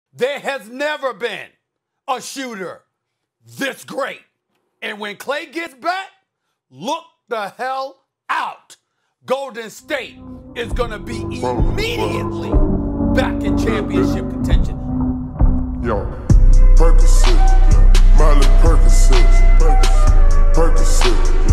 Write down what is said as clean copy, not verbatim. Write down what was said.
There has never been a shooter this great. And when Clay gets back, look the hell out. Golden State is going to be immediately back in championship contention. Yo, Percocet, Miley Percocet, Percocet.